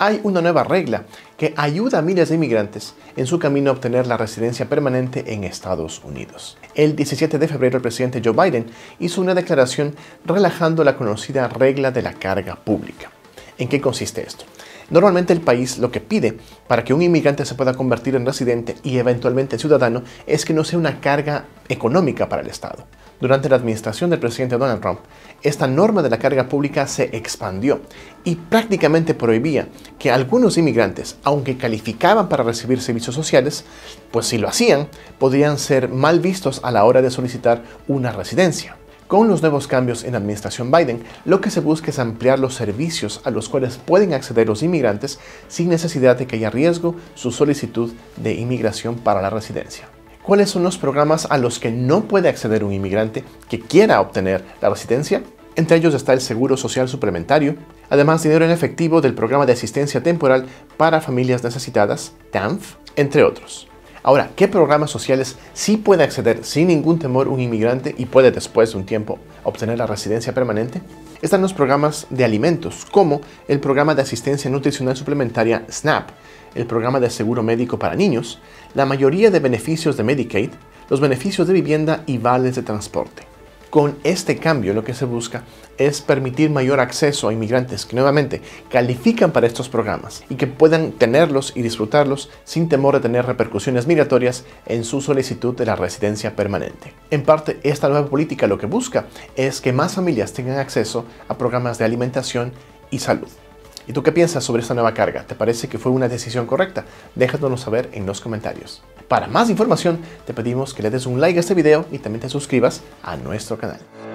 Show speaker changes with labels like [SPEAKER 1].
[SPEAKER 1] hay una nueva regla que ayuda a miles de inmigrantes en su camino a obtener la residencia permanente en Estados Unidos. El 17 de febrero el presidente Joe Biden hizo una declaración relajando la conocida regla de la carga pública. ¿En qué consiste esto? Normalmente el país lo que pide para que un inmigrante se pueda convertir en residente y eventualmente ciudadano es que no sea una carga económica para el Estado. Durante la administración del presidente Donald Trump, esta norma de la carga pública se expandió y prácticamente prohibía que algunos inmigrantes, aunque calificaban para recibir servicios sociales, pues si lo hacían, podrían ser mal vistos a la hora de solicitar una residencia. Con los nuevos cambios en la administración Biden, lo que se busca es ampliar los servicios a los cuales pueden acceder los inmigrantes sin necesidad de que haya riesgo su solicitud de inmigración para la residencia. ¿Cuáles son los programas a los que no puede acceder un inmigrante que quiera obtener la residencia? Entre ellos está el Seguro Social Suplementario, además dinero en efectivo del Programa de Asistencia Temporal para Familias Necesitadas, TANF, entre otros. Ahora, ¿qué programas sociales sí puede acceder sin ningún temor un inmigrante y puede después de un tiempo obtener la residencia permanente? Están los programas de alimentos, como el Programa de Asistencia Nutricional Suplementaria SNAP, el Programa de Seguro Médico para Niños, la mayoría de beneficios de Medicaid, los beneficios de vivienda y vales de transporte. Con este cambio lo que se busca es permitir mayor acceso a inmigrantes que nuevamente califican para estos programas y que puedan tenerlos y disfrutarlos sin temor de tener repercusiones migratorias en su solicitud de la residencia permanente. En parte, esta nueva política lo que busca es que más familias tengan acceso a programas de alimentación y salud. ¿Y tú qué piensas sobre esta nueva carga? ¿Te parece que fue una decisión correcta? Déjanoslo saber en los comentarios. Para más información, te pedimos que le des un like a este video y también te suscribas a nuestro canal.